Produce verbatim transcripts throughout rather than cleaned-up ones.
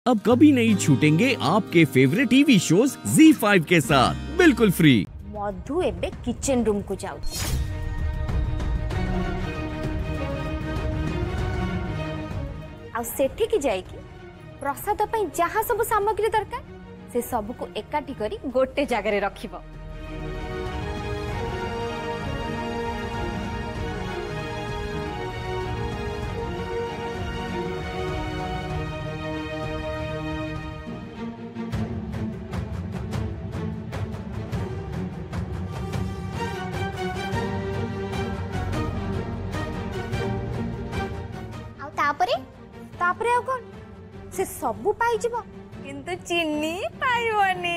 अब कभी नहीं छूटेंगे आपके favourite TV shows Zee five के साथ बिल्कुल फ्री। मधु एबे किचन रूम को जाऊ आ सेठी की जाइकी प्रसाद पई जहाँ सब सामग्री दरकार से सब को एकाठी करी गोटे जगह रखिबो। तापरे तापरे आ कोन से सबु पाई जिवो किंतु चीनी पाइबनी।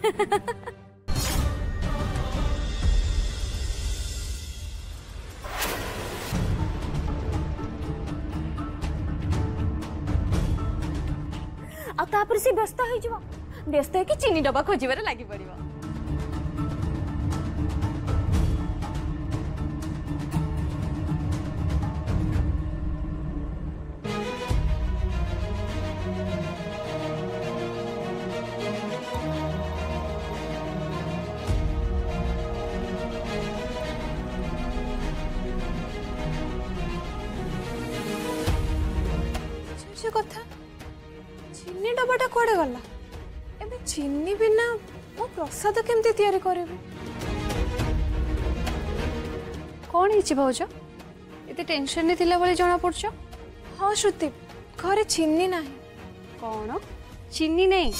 आ तापरे से व्यस्त हो जिवो व्यस्त है कि चीनी डब्बा खोजिबारे लागि पड़िबो। कथा चीनी डब्बाटा कुआडे गला एबे चीनी बिना मो प्रसाद केमती तैयारी करबे कोन हिची भाउज एते टेंशन ने थिला बोले जाना पड़छ। हां श्रुति घरे चीनी नाही कोन चीनी नहीं।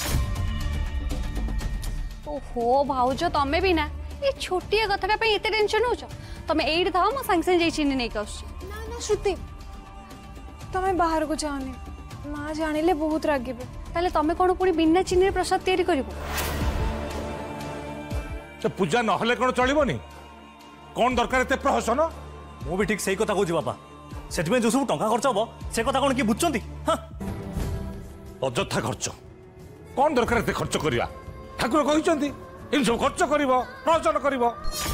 ओहो भाउज तमे भी ना ए छोटिया कथा पे एते टेंशन होछ तमे एइड थाओ मो संग संग जे चीनी नहीं कस ना ना श्रुति तमे बाहर को जाओनी माँ जानिले बहुत रागिबे ताले तमे कोन पुनी बिना चीनी रे प्रसाद तैयारी करिवो तो पूजा न हले कोन चलिबोनी कोन दरकार एते प्रहसन। मु भी ठीक सही कथा कहूची बाबा सेति में जो सब टंका खर्च हबो से कथा कोन की बुझचंती। हां अଯଥା खर्च कोन दरकार एते खर्च करिया ठाकुर कहिचंती इन सब खर्च करिवो प्रहसन करिवो।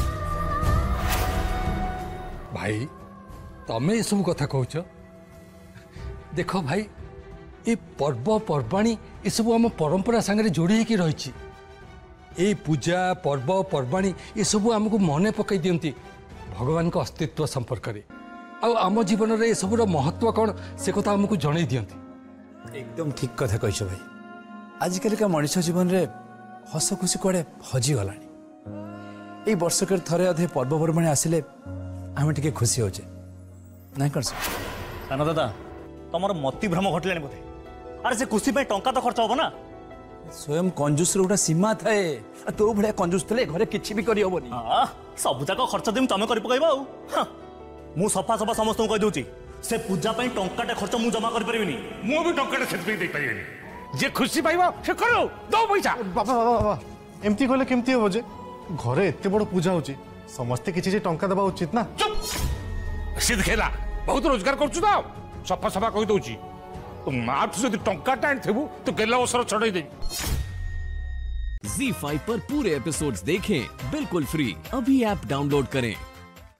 भाई तमे सब कथा कहूच देखो भाई ये पर्व पर्वाणी ये सब आम परंपरा सांगे जोड़ी होकर रही ये पूजा पर्व पर्वाणी ये सब आमको मन पकई दियंती भगवान का अस्तित्व संपर्क में आम जीवन में ये सब महत्व कौन से कथा आमको जन दियंती। एकदम ठीक कथा कह भाई आजिकल का मनुष्य जीवन रे हस खुशी कड़े हजि गला ये वर्षक थरे अधे पर्वपर्वाणी आसिले आम टे खुशी होचे ना कर साना दादा तुम मति भ्रम घटलानी बोधे अरे से खुशी पे टंका तो खर्च हो ना स्वयं कंजूस गोटा सीमा थाए तो भाया कंजूस थे घरे किसी भी करी हबनी। हां सब जाक खर्च देम तमे करि पकैबा आ मु सफा सफा समस्त को कह दूची से पूजा पे टंकाटे खर्च मु जमा कर परिबिनी मु भी टंकाटे सेत पे दे परिबिनी जे खुशी पाइबो से करो दो पैसा। बाबा बाबा बाबा एमती कहले केमती हो जे घरे एते बड़ पूजा होची समस्त किछि जे टंका देबा उचित ना। चुप सिद्ध खेला बहुत रोजगार करछु तो सफा सफा कहि दोची तो माथ से टंका टाइम थेबू तो गेला ओसर छड़ाई दे। ज़ी फाइव पर पूरे एपिसोड्स देखें बिल्कुल फ्री। अभी ऐप डाउनलोड करें।